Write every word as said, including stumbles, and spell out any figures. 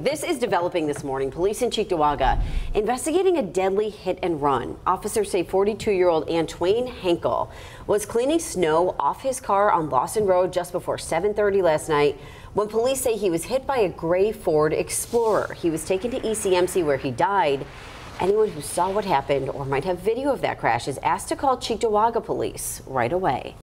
This is developing this morning. Police in Cheektowaga investigating a deadly hit and run. Officers say forty-two-year-old Antwain Henkel was cleaning snow off his car on Lawson Road just before seven thirty last night when police say he was hit by a gray Ford Explorer. He was taken to E C M C where he died. Anyone who saw what happened or might have video of that crash is asked to call Cheektowaga police right away.